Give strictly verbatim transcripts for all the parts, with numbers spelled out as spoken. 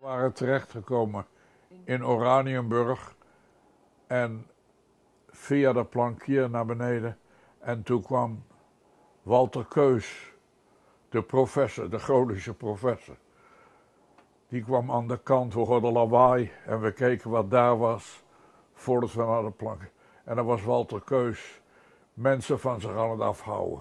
waren terechtgekomen in Oranienburg en via de plankier naar beneden. En toen kwam Walter Keus, de professor, de Groningse professor. Die kwam aan de kant, we hoorden lawaai en we keken wat daar was voordat we naar de plank. En dan was Walter Keus mensen van zich aan het afhouden.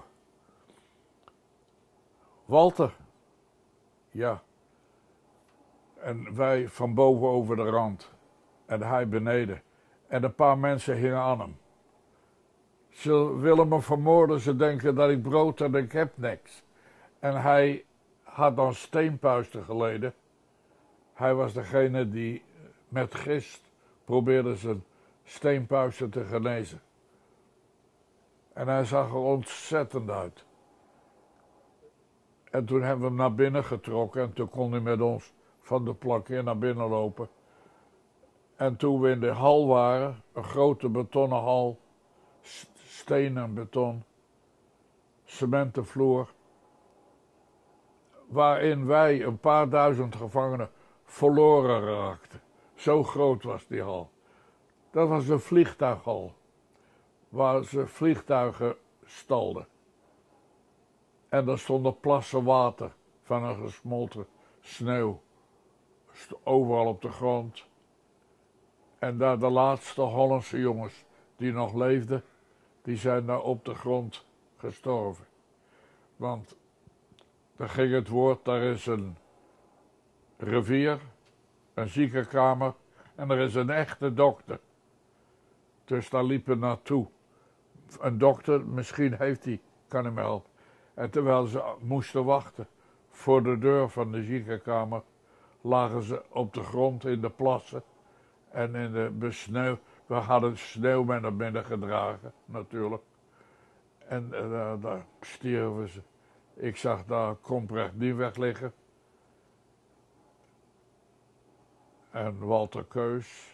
Walter, ja. En wij van boven over de rand en hij beneden. En een paar mensen hingen aan hem. Ze willen me vermoorden, ze denken dat ik brood heb en ik heb niks. En hij had dan steenpuisten geleden. Hij was degene die met gist probeerde zijn steenpuisten te genezen. En hij zag er ontzettend uit. En toen hebben we hem naar binnen getrokken en toen kon hij met ons van de plank naar binnen lopen. En toen we in de hal waren, een grote betonnen hal, steen en beton, cementen vloer, waarin wij een paar duizend gevangenen verloren raakten. Zo groot was die hal. Dat was een vliegtuighal, waar ze vliegtuigen stalden. En daar stonden plassen water van een gesmolten sneeuw, overal op de grond. En daar de laatste Hollandse jongens die nog leefden, die zijn daar op de grond gestorven. Want daar ging het woord, daar is een rivier, een ziekenkamer en er is een echte dokter. Dus daar liepen naartoe. Een dokter, misschien heeft hij, kan hem helpen. En terwijl ze moesten wachten voor de deur van de ziekenkamer, lagen ze op de grond in de plassen en in de besneeuw. We hadden sneeuw mee naar binnen gedragen, natuurlijk. En uh, daar stierven ze. Ik zag daar Komprecht Nieuweg liggen. En Walter Keus.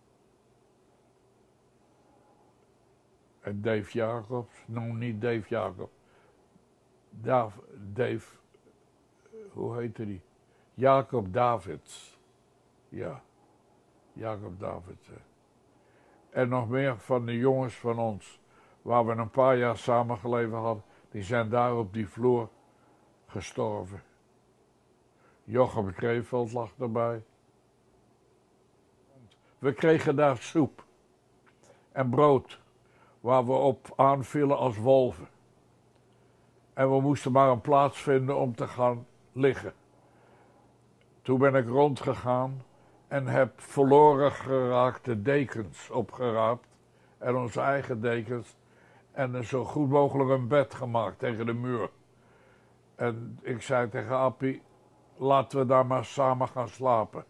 En Dave Jacobs. Nou, niet Dave Jacobs. Dave, Dave, hoe heette die? Jacob Davids. Ja, Jacob Davids. En nog meer van de jongens van ons, waar we een paar jaar samengeleven hadden, die zijn daar op die vloer gestorven. Jochem Kreeveld lag erbij. We kregen daar soep en brood, waar we op aanvielen als wolven. En we moesten maar een plaats vinden om te gaan liggen. Toen ben ik rondgegaan en heb verloren geraakte dekens opgeraapt. En onze eigen dekens. En zo goed mogelijk een bed gemaakt tegen de muur. En ik zei tegen Appie, laten we daar maar samen gaan slapen.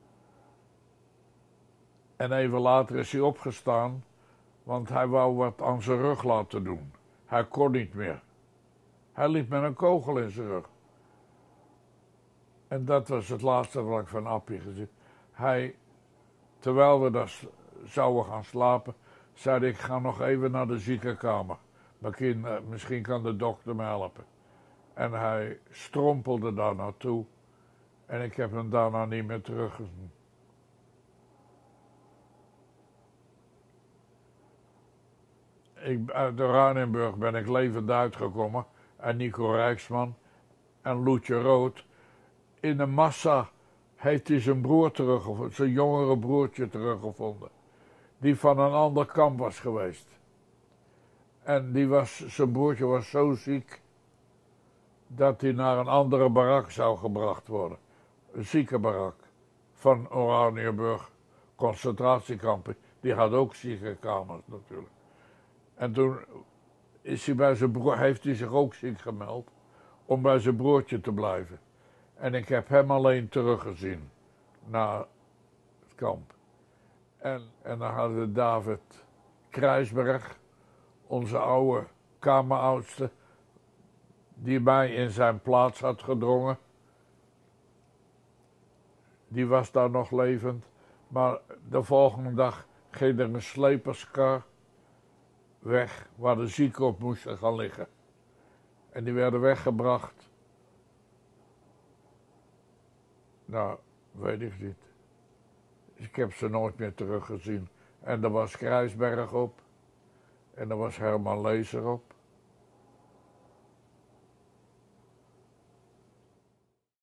En even later is hij opgestaan, want hij wou wat aan zijn rug laten doen. Hij kon niet meer. Hij liep met een kogel in zijn rug. En dat was het laatste wat ik van Appie gezien. Hij, terwijl we daar zouden gaan slapen, zei ik, ga nog even naar de ziekenkamer. Misschien, misschien kan de dokter me helpen. En hij strompelde daar naartoe. En ik heb hem daarna niet meer teruggezien. Ik, uit Oranienburg ben ik levend uitgekomen. En Nico Rijksman en Loetje Rood. In de massa heeft hij zijn broer teruggevonden, zijn jongere broertje teruggevonden. Die van een ander kamp was geweest. En die was, zijn broertje was zo ziek dat hij naar een andere barak zou gebracht worden. Een ziekenbarak van Oranienburg, concentratiekampen. Die had ook ziekenkamers natuurlijk. En toen is hij bij zijn broer, heeft hij zich ook ziek gemeld om bij zijn broertje te blijven. En ik heb hem alleen teruggezien naar het kamp. En, en dan hadden David Krijsberg, onze oude kameroudste, die mij in zijn plaats had gedrongen. Die was daar nog levend. Maar de volgende dag ging er een sleperskar weg waar de zieken op moesten gaan liggen. En die werden weggebracht naar Weet ik niet. Ik heb ze nooit meer teruggezien. En er was Kruisberg op. En er was Herman Lezer op.